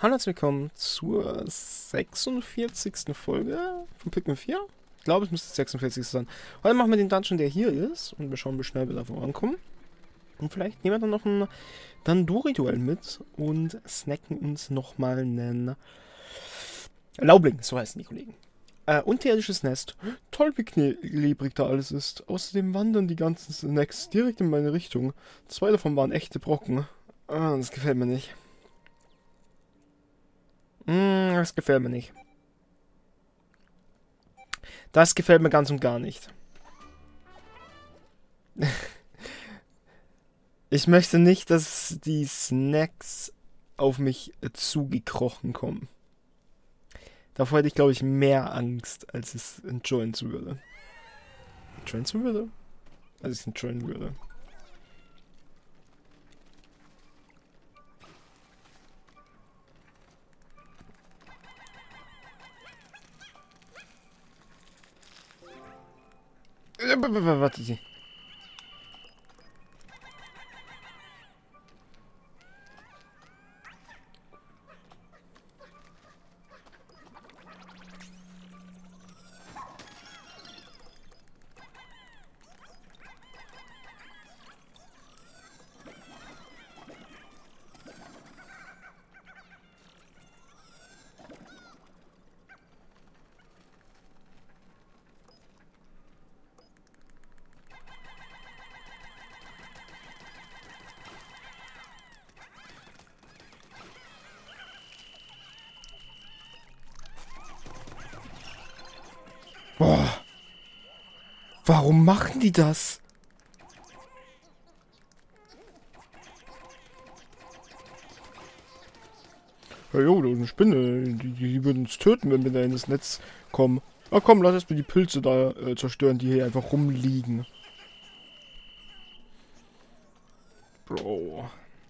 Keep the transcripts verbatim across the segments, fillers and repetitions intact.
Hallo und willkommen zur sechsundvierzigsten Folge von Pikmin vier. Ich glaube, es müsste die sechsundvierzigste sein. Heute machen wir den Dungeon, der hier ist. Und wir schauen, wie schnell wir da vorankommen. Und vielleicht nehmen wir dann noch ein Dandori-Duell mit und snacken uns nochmal einen Laubling, so heißen die Kollegen. Äh, unterirdisches Nest. Toll, wie klebrig da alles ist. Außerdem wandern die ganzen Snacks direkt in meine Richtung. Zwei davon waren echte Brocken. Ah, das gefällt mir nicht. Mm, das gefällt mir nicht. Das gefällt mir ganz und gar nicht. Ich möchte nicht, dass die Snacks auf mich zugekrochen kommen. Davor hätte ich, glaube ich, mehr Angst, als es enjoyen zu würde. Enjoyen zu würde? Als ich es enjoyen würde. Warte. Boah. Warum machen die das? Ja, jo, da ist eine Spinne. Die, die würden uns töten, wenn wir da in das Netz kommen. Na komm, lass erst mal die Pilze da äh, zerstören, die hier einfach rumliegen. Bro.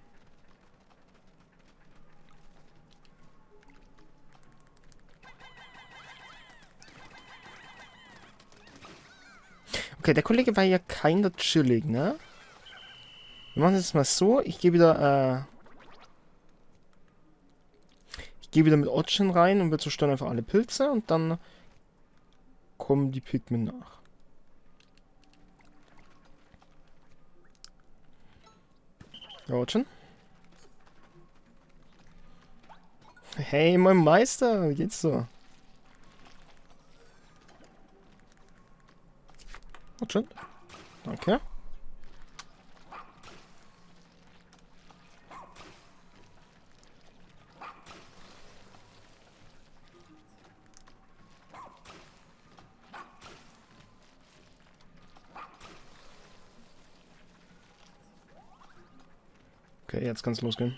Okay, der Kollege war ja keiner chillig, ne? Wir machen das mal so. Ich gehe wieder, äh... Ich gehe wieder mit Otchen rein und wir zerstören einfach alle Pilze und dann kommen die Pikmin nach. Ja, Otchen? Hey, mein Meister, wie geht's so? Otchen? Danke. Okay, jetzt kann's losgehen.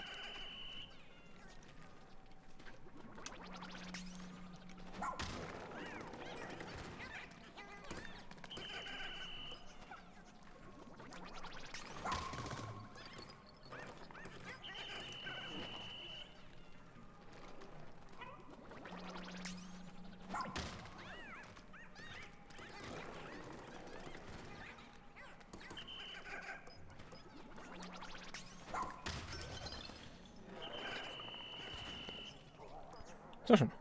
Sehr schön.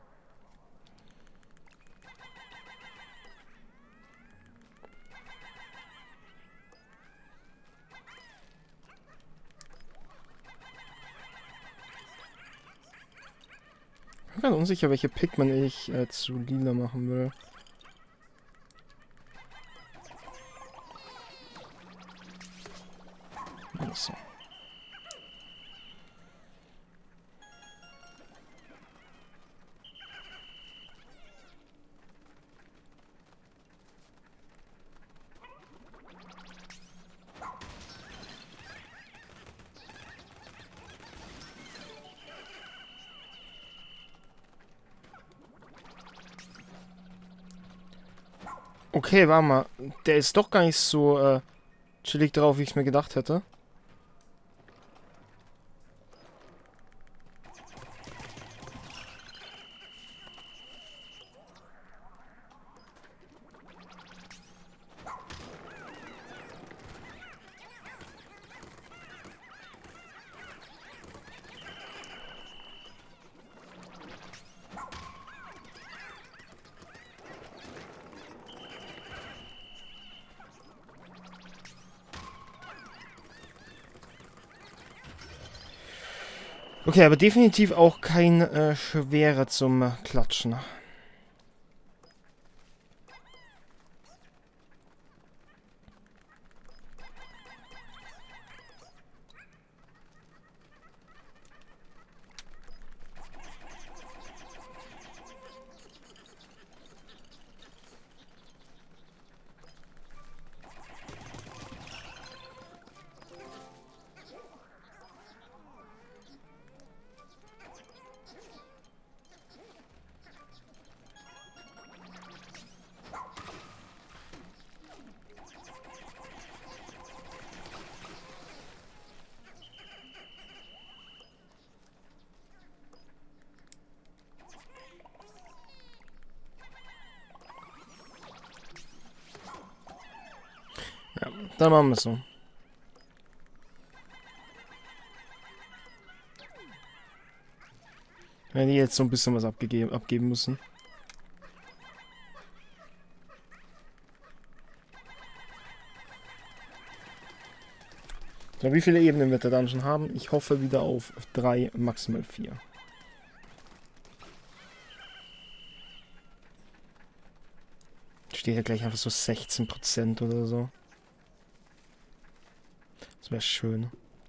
Ich bin ganz unsicher, welche Pikmin ich äh, zu lila machen will. So. Okay, warte mal. Der ist doch gar nicht so äh, chillig drauf, wie ich es mir gedacht hätte. Okay, aber definitiv auch kein äh, schwerer zum äh, Klatschen. Ja, dann machen wir es so. Wenn die jetzt so ein bisschen was abgegeben, abgeben müssen. So, wie viele Ebenen wird der Dungeon haben? Ich hoffe wieder auf drei, maximal vier. Steht ja gleich einfach so sechzehn Prozent oder so. Das wäre schön.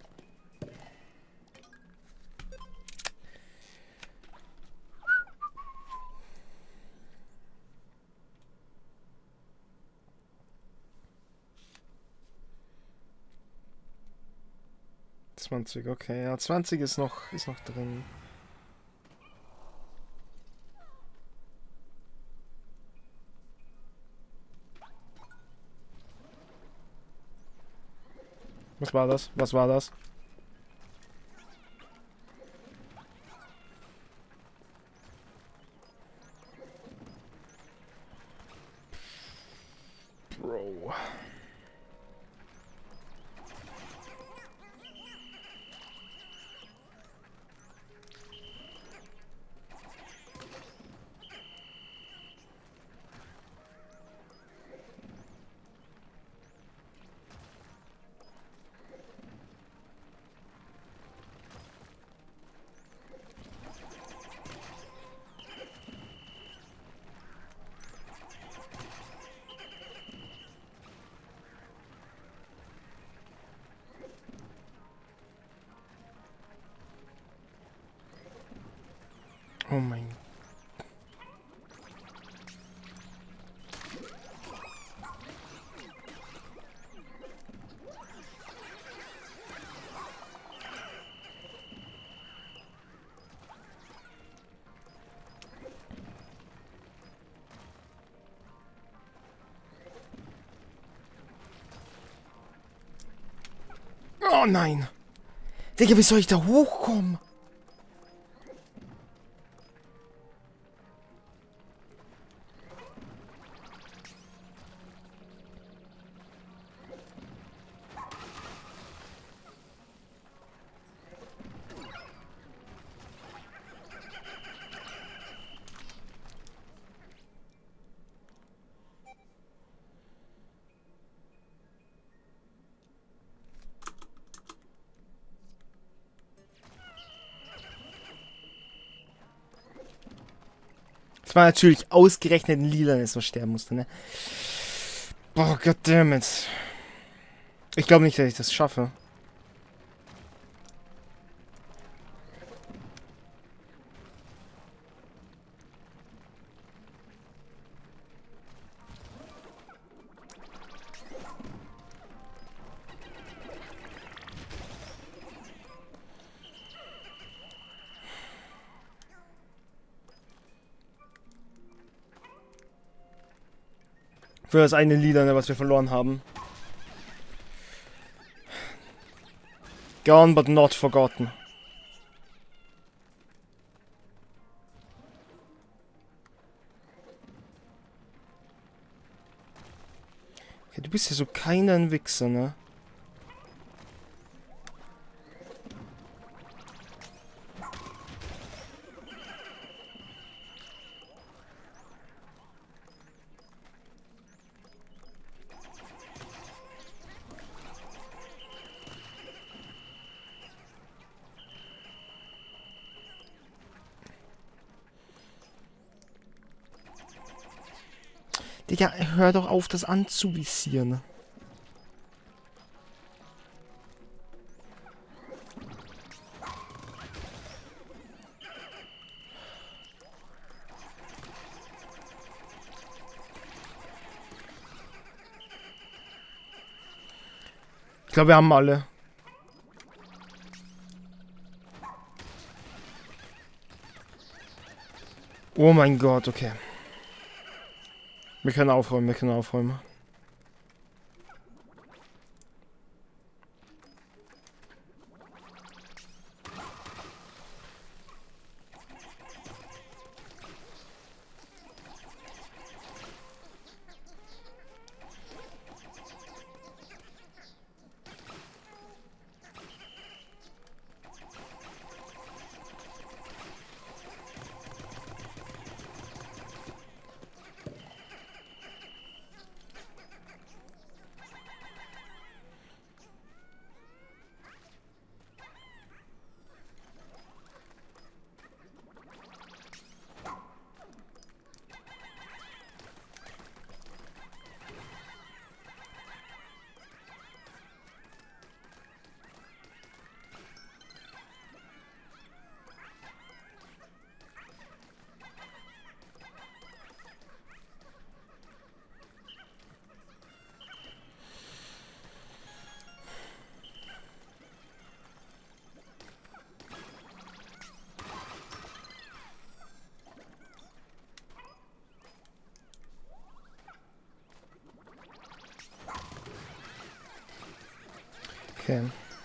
zwanzig, okay. Ja, zwanzig ist noch, ist noch drin. Was war das? Was war das? Bro. Oh mein Gott. Oh nein! Digga, wie soll ich da hochkommen? Es war natürlich ausgerechnet ein Lilanes, was sterben musste, ne? Boah, goddammit. Ich glaube nicht, dass ich das schaffe. Für das eine Lilane, was wir verloren haben. Gone but not forgotten. Okay, du bist ja so kein Wichser, ne? Digga, hör doch auf, das anzuvisieren. Ich glaube, wir haben alle. Oh mein Gott, okay. Wir können aufräumen, wir können aufräumen. Okay.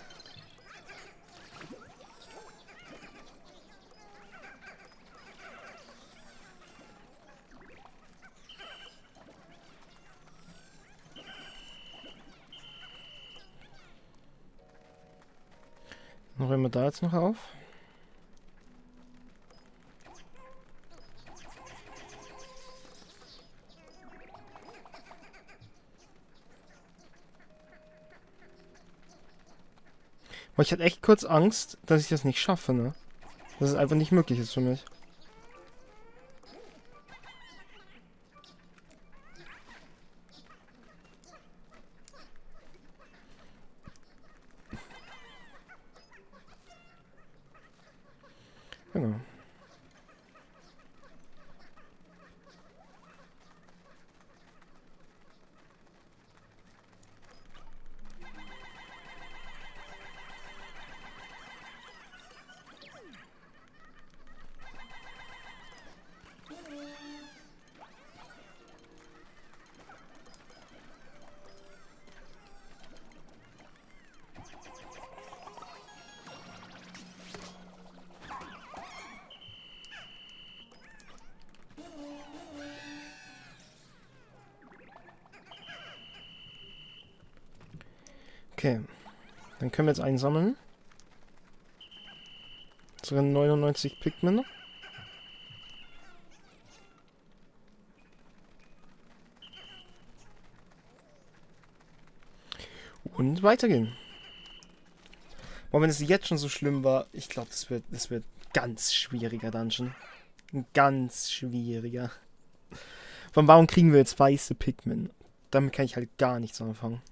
Dann räumen wir da jetzt noch auf. Aber ich hatte echt kurz Angst, dass ich das nicht schaffe, ne? Dass es einfach nicht möglich ist für mich. Genau. Okay. Dann können wir jetzt einsammeln. Sogar neunundneunzig Pikmin. Und weitergehen. Boah, wenn es jetzt schon so schlimm war, ich glaube, das wird, das wird ganz schwieriger Dungeon. Ein ganz schwieriger. Von warum kriegen wir jetzt weiße Pikmin? Damit kann ich halt gar nichts anfangen.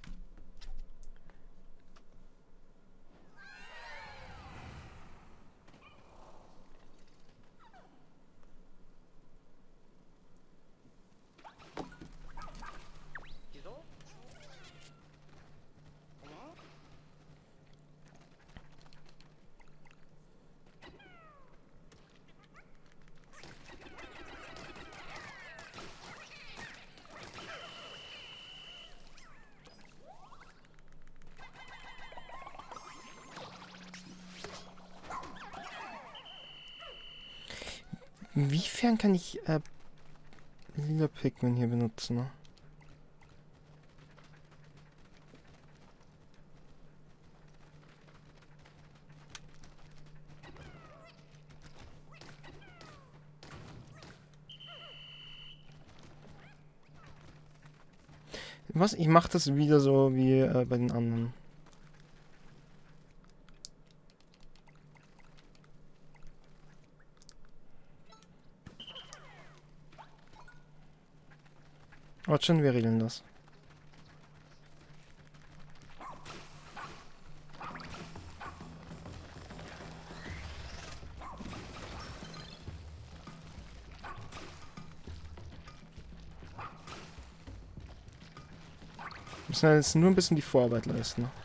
Inwiefern kann ich äh, lila Pikmin hier benutzen? Ne? Was? Ich mache das wieder so wie äh, bei den anderen. Warte schon, wir regeln das. Wir müssen jetzt nur ein bisschen die Vorarbeit leisten. Ne?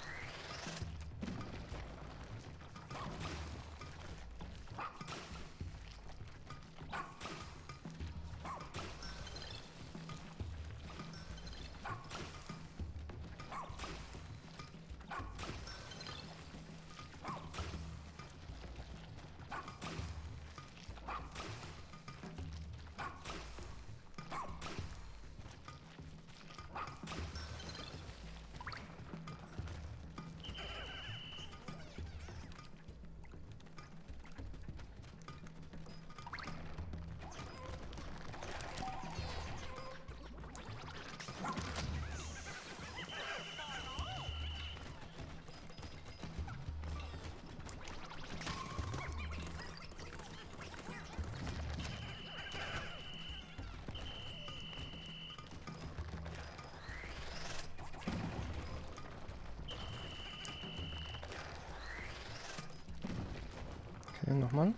Okay, nochmal.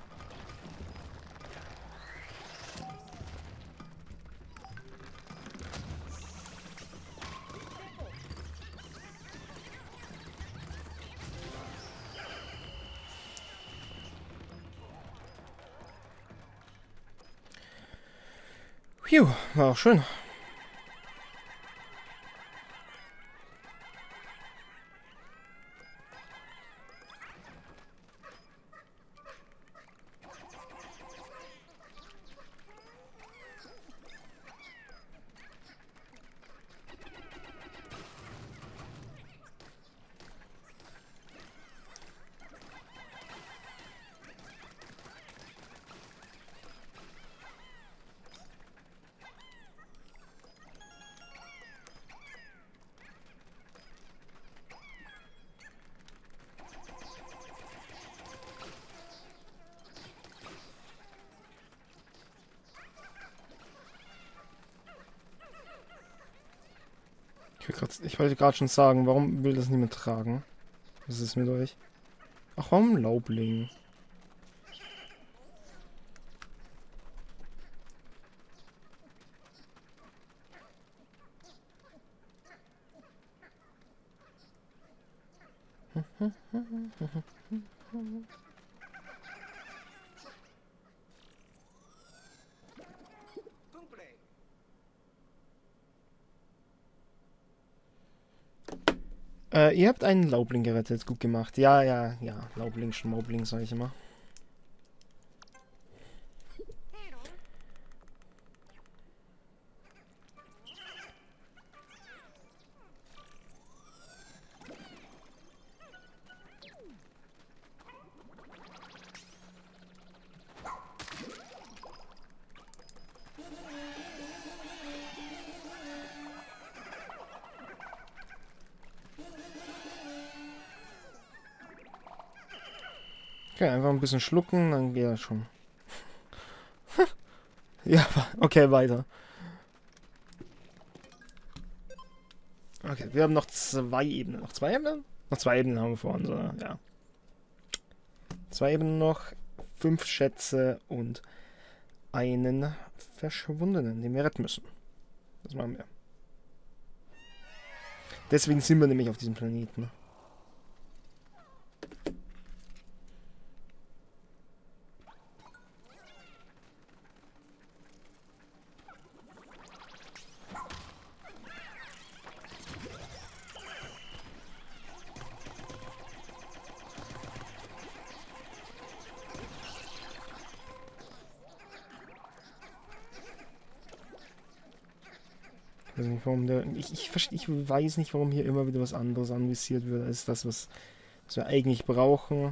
Phew, war auch schön. Ich, will grad, ich wollte gerade schon sagen, warum will das niemand tragen? Was ist mit euch? Ach, warum Laubling? Äh, ihr habt einen Laubling gerettet. Gut gemacht. Ja, ja, ja. Laubling, Schmaubling, sag ich immer. Okay, einfach ein bisschen schlucken, dann geht das schon. Ja, okay, weiter. Okay, wir haben noch zwei Ebenen. Noch zwei Ebenen? Noch zwei Ebenen haben wir vor uns, oder? Ja. Zwei Ebenen noch, fünf Schätze und einen Verschwundenen, den wir retten müssen. Das machen wir. Deswegen sind wir nämlich auf diesem Planeten. Ich weiß nicht, warum der, ich, ich, ich weiß nicht, warum hier immer wieder was anderes anvisiert wird, als das, was, was wir eigentlich brauchen.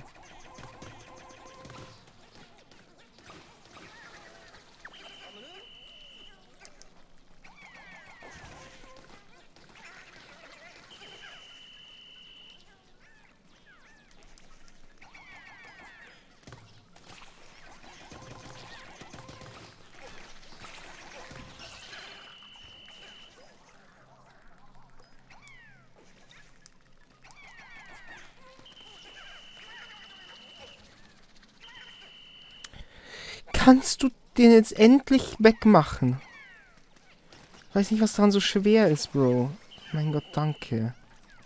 kannst du den jetzt endlich wegmachen? Ich weiß nicht, was daran so schwer ist, Bro. Mein Gott, danke.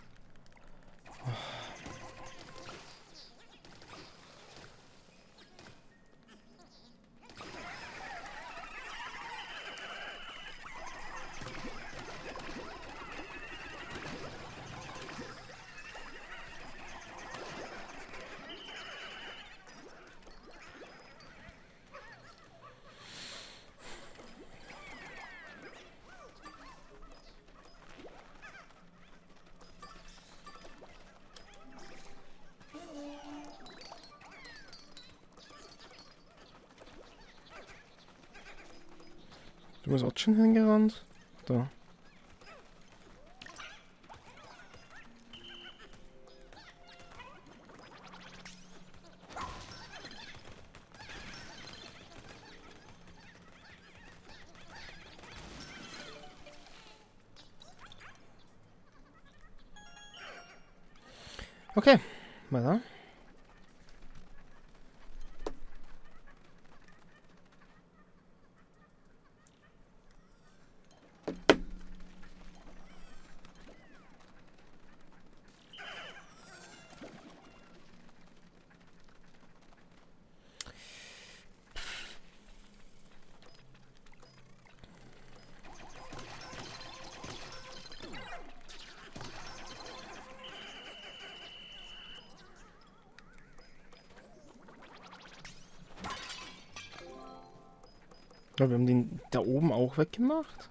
Du bist auch schon hingerannt? Da. Okay, weiter. Ja, wir haben den da oben auch weggemacht.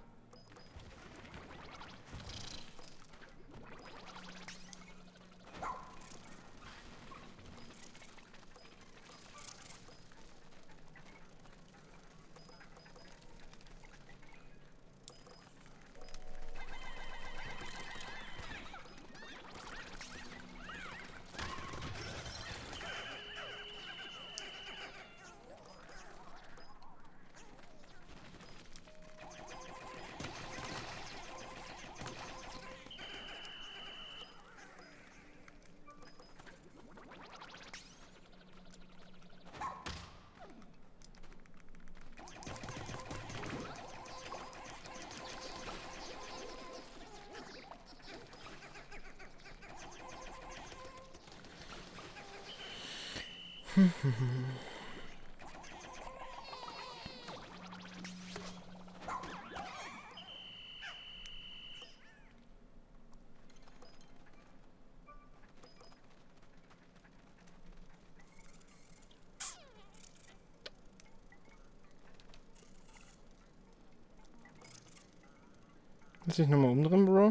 Lass dich nochmal umdrehen, Bro.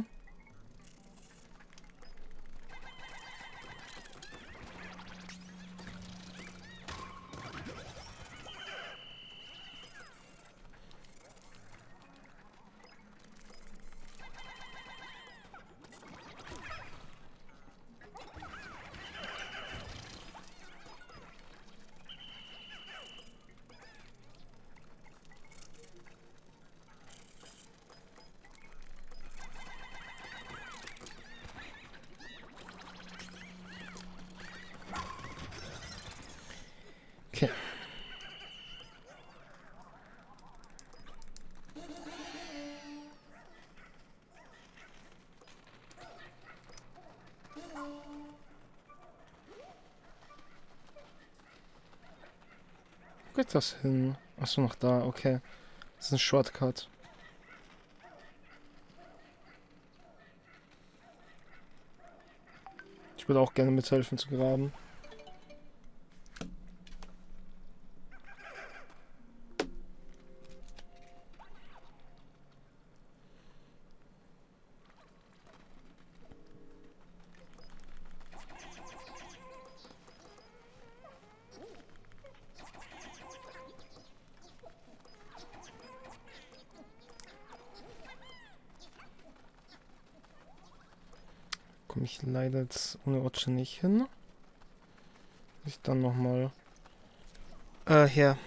Okay. Wo geht das hin? Achso, noch da, okay. Das ist ein Shortcut. Ich würde auch gerne mithelfen zu graben. Komme ich leider jetzt ohne Otsche nicht hin. Muss ich dann nochmal... Äh, her.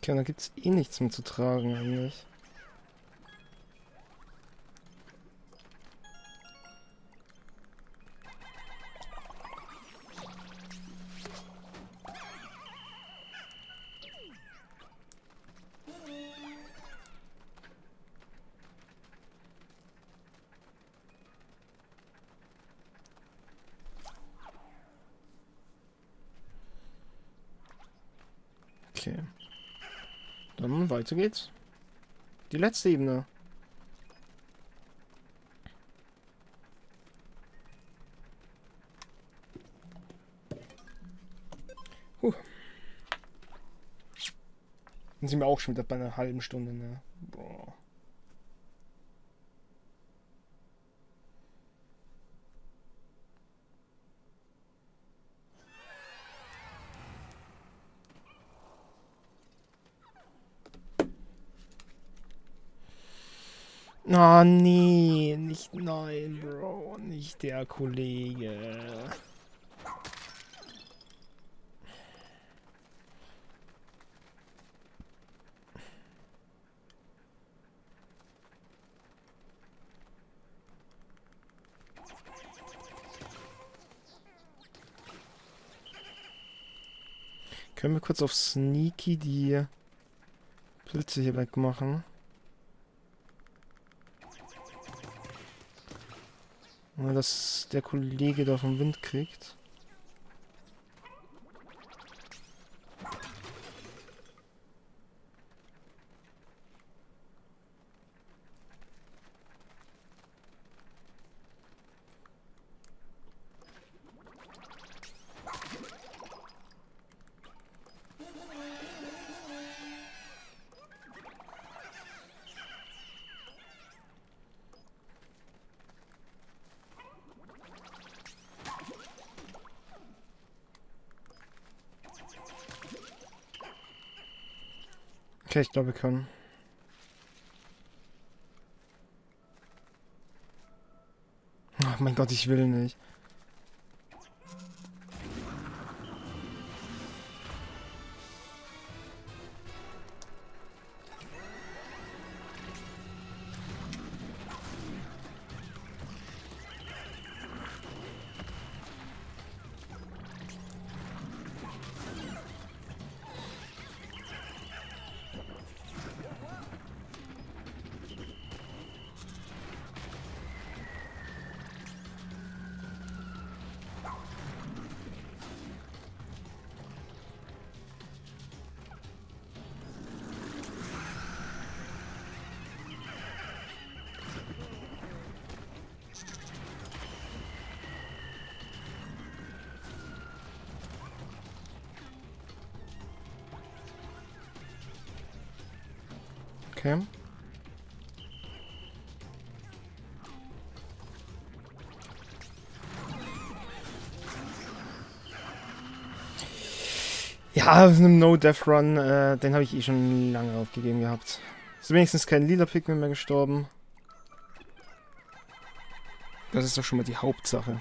Okay, da gibt es eh nichts mehr zu tragen eigentlich. Okay. Dann weiter geht's. Die letzte Ebene. Huh. Dann sind wir auch schon wieder bei einer halben Stunde, ne? Boah. Oh nee, nicht nein, Bro, nicht der Kollege. Können wir kurz auf Sneaky die Pilze hier wegmachen? Oder dass der Kollege da vom Wind kriegt. Okay, ich glaube, wir können. Oh mein Gott, ich will nicht. Okay. Ja, einem No-Death-Run, äh, den habe ich eh schon lange aufgegeben gehabt. Ist wenigstens kein lila Pikmin mehr gestorben. Das ist doch schon mal die Hauptsache.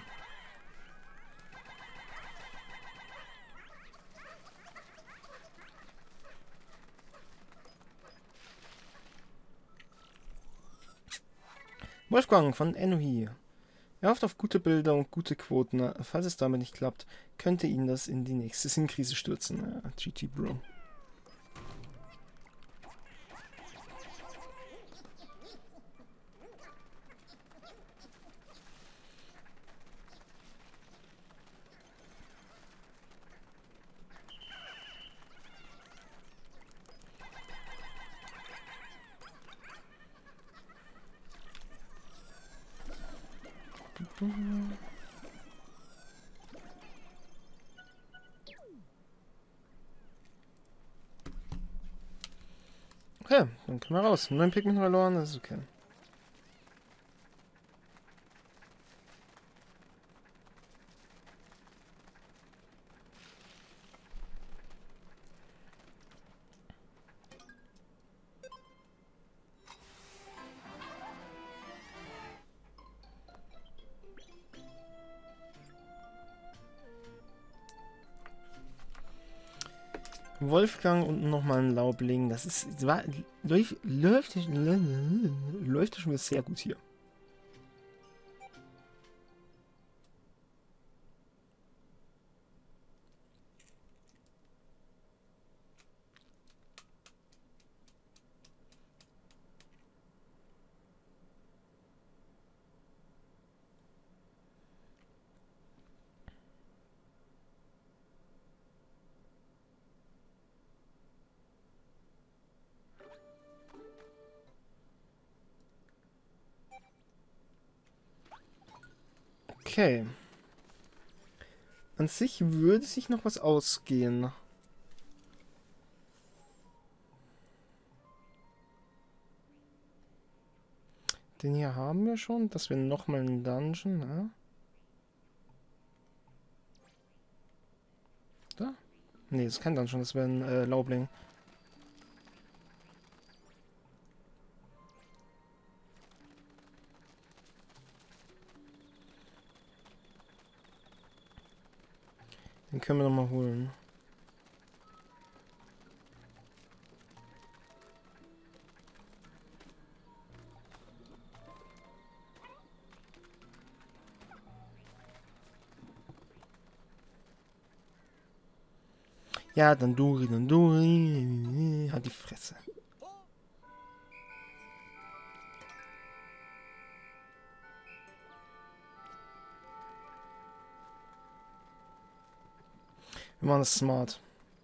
Wolfgang von Enohi. Er hofft auf gute Bilder und gute Quoten. Falls es damit nicht klappt, könnte ihn das in die nächste Sinnkrise stürzen. Ja, G G, Bro. Okay, dann können wir raus. Neun Pikmin verloren, das ist okay. Wolfgang und nochmal ein Laubling. Das ist. War, läuft, läuft, läuft schon wieder sehr gut hier. Okay. An sich würde sich noch was ausgehen. Den hier haben wir schon. Das wäre nochmal ein Dungeon, ne? Da? Ne, das ist kein Dungeon, das wäre ein äh, Laubling. Den können wir nochmal holen. Ja, dann Duri, dann Duri. Halt die Fresse. Wir machen das smart.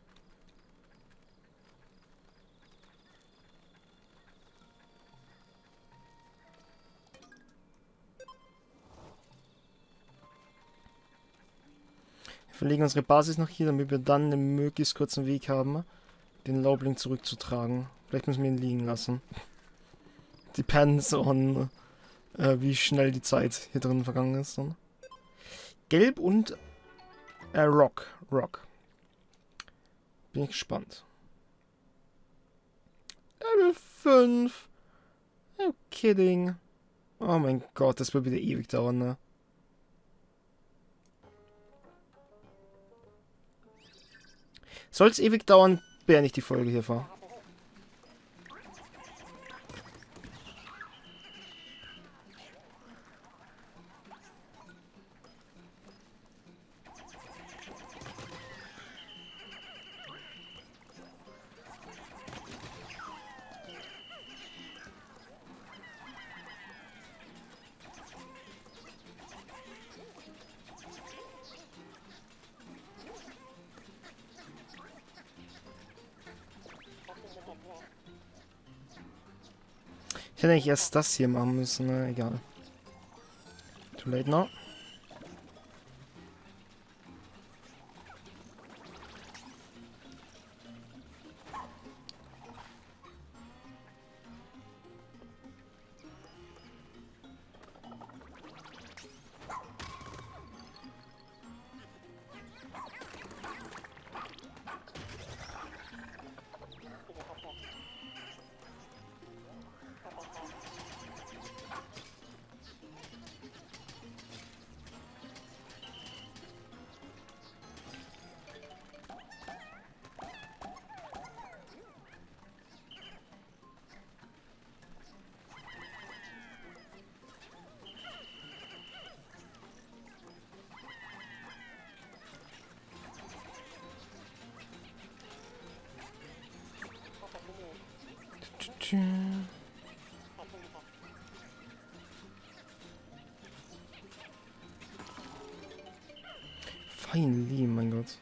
Wir verlegen unsere Basis noch hier, damit wir dann einen möglichst kurzen Weg haben, den Laubling zurückzutragen. Vielleicht müssen wir ihn liegen lassen. Depends on, äh, wie schnell die Zeit hier drin vergangen ist. Dann. Gelb und äh, Rock. Rock. Bin ich gespannt. Level fünf. No kidding. Oh mein Gott, das wird wieder ewig dauern, ne? Soll es ewig dauern, beende ich die Folge hier vor. Ich hätte eigentlich erst das hier machen müssen, ne? Egal. Too late now. Finally, mein Gott.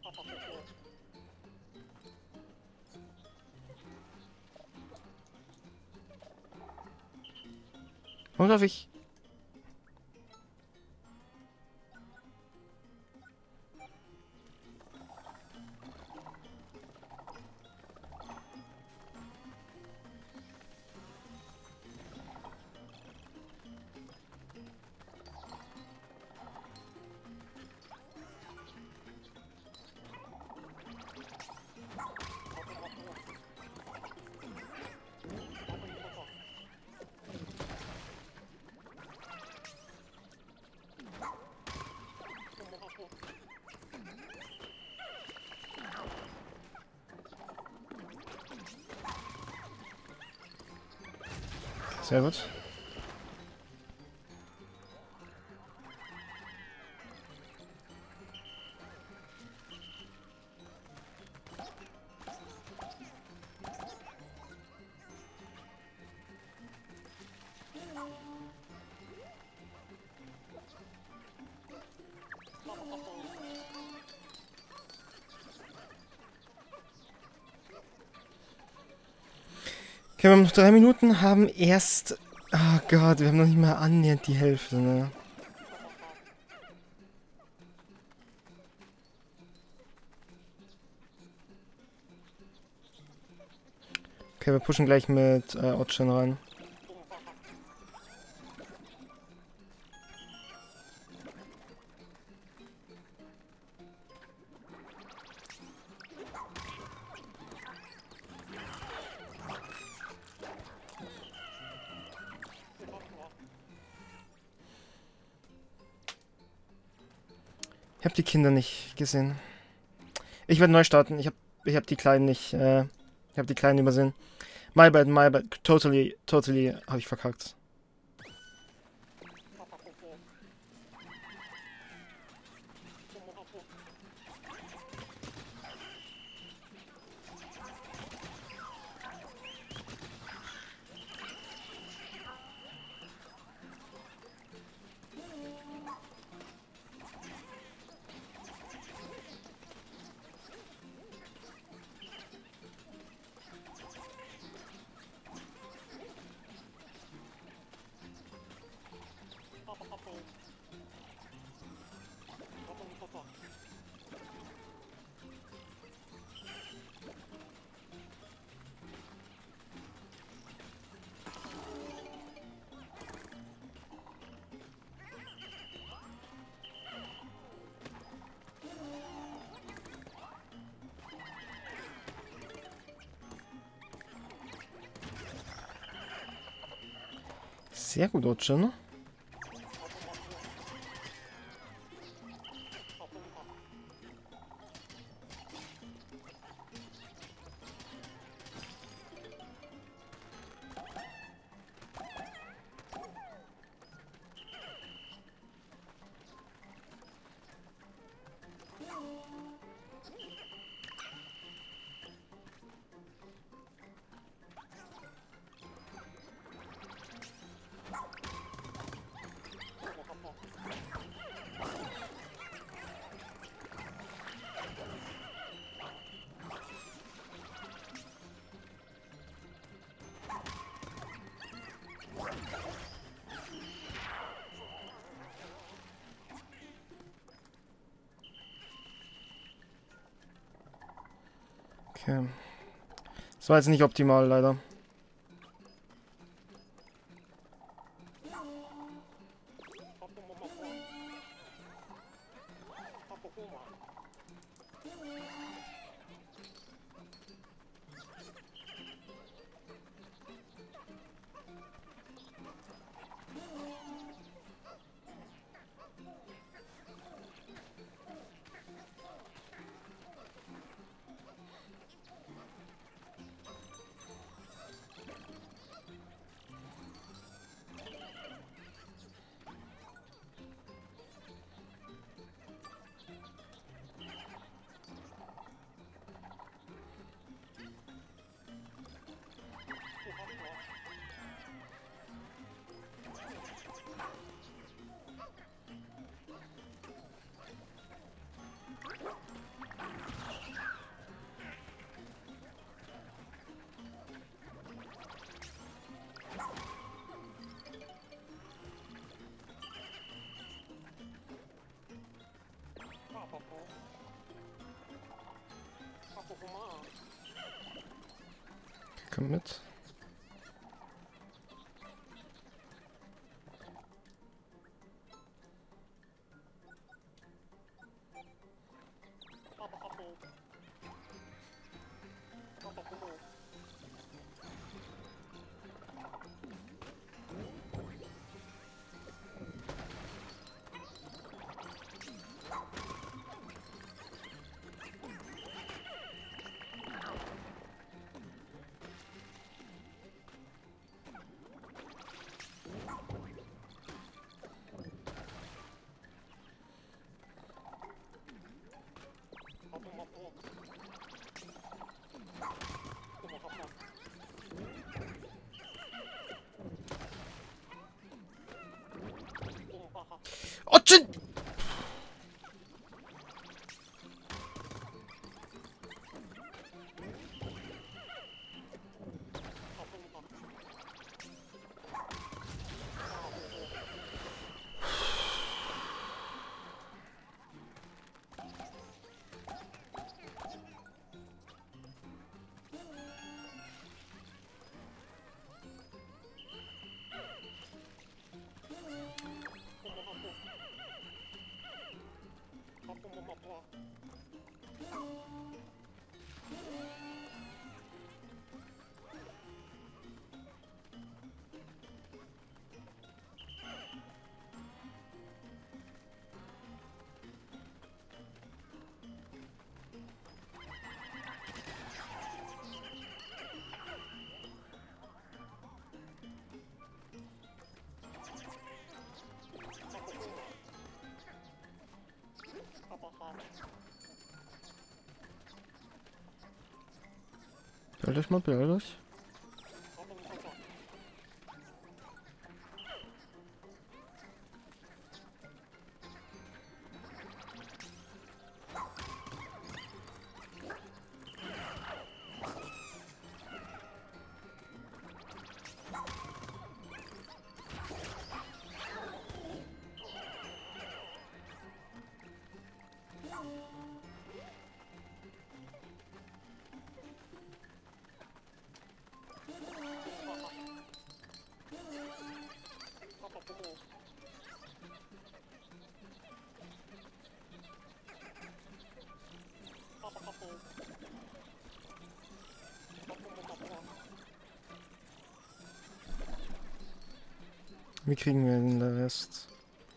Warum darf ich... Sehr gut. Okay, wir haben noch drei Minuten, haben erst... Oh Gott, wir haben noch nicht mal annähernd die Hälfte, ne? Okay, wir pushen gleich mit äh, Otschen rein. Ich habe die Kinder nicht gesehen. Ich werde neu starten. Ich habe ich hab die Kleinen nicht... Äh, ich habe die Kleinen übersehen. My bad, my bad. Totally, totally habe ich verkackt. Sehr gut, Otsche, ne? Okay. Das war jetzt nicht optimal, leider. Komm mit. Oh, shit! Beeilt euch mal, beeilt euch. Wie kriegen wir denn den Rest?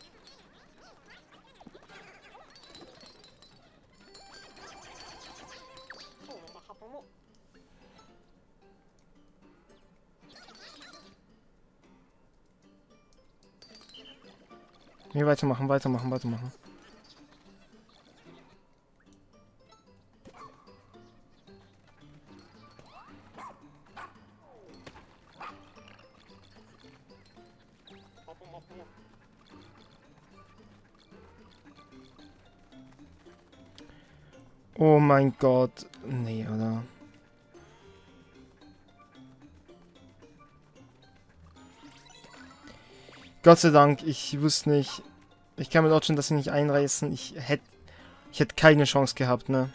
Nee, weitermachen, weitermachen, weitermachen. Oh mein Gott. Nee, oder? Gott sei Dank, ich wusste nicht. Ich kann mir dort schon das nicht einreißen. Ich hätte ich hätte keine Chance gehabt, ne?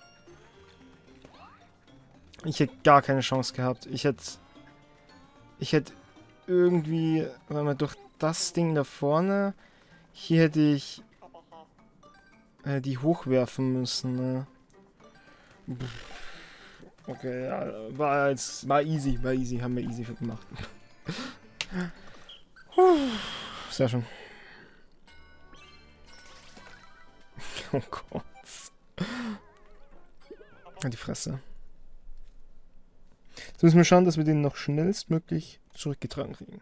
Ich hätte gar keine Chance gehabt. Ich hätte ich hätte irgendwie, wenn man durch das Ding da vorne, hier hätte ich äh, die hochwerfen müssen, ne? Okay, ja, war jetzt, war easy, war easy, haben wir easy gemacht. Sehr schön. Oh Gott. Die Fresse. Jetzt müssen wir schauen, dass wir den noch schnellstmöglich zurückgetragen kriegen.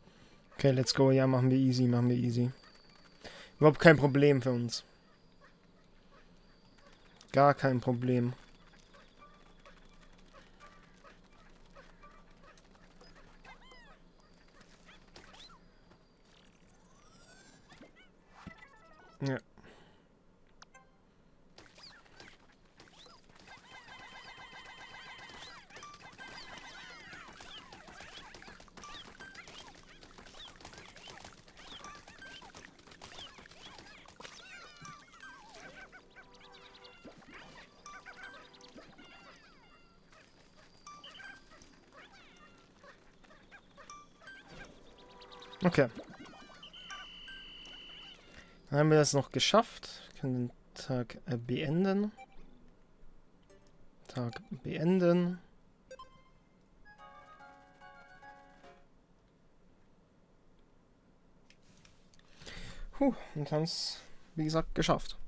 Okay, let's go. Ja, machen wir easy, machen wir easy. Überhaupt kein Problem für uns. Gar kein Problem. Ja. Okay. Dann haben wir das noch geschafft. Wir können den Tag äh, beenden. Tag beenden. Puh, und haben es, wie gesagt, geschafft.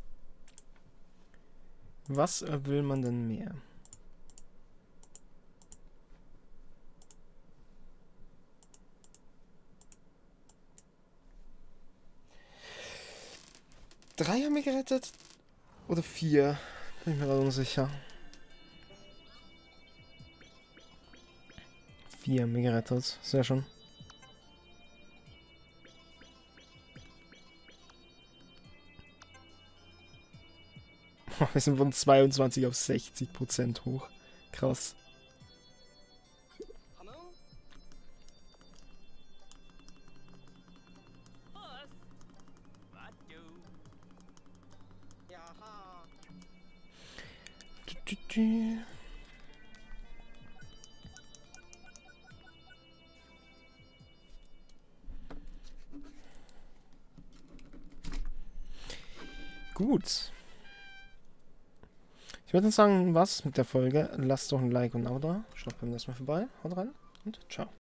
Was äh, will man denn mehr? Drei haben wir gerettet? Oder vier? Bin ich mir gerade unsicher. Vier haben wir gerettet. Sehr schön. Wir sind von zweiundzwanzig auf sechzig Prozent hoch. Krass. Gut. Ich würde sagen, was mit der Folge. Lasst doch ein Like und ein Abo da. Schaut beim nächsten Mal vorbei. Haut rein und ciao.